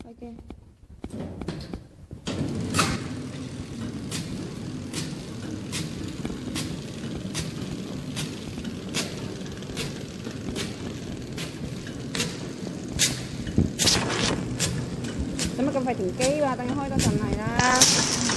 開機。使乜咁快停機啊？等佢開多陣嚟啦。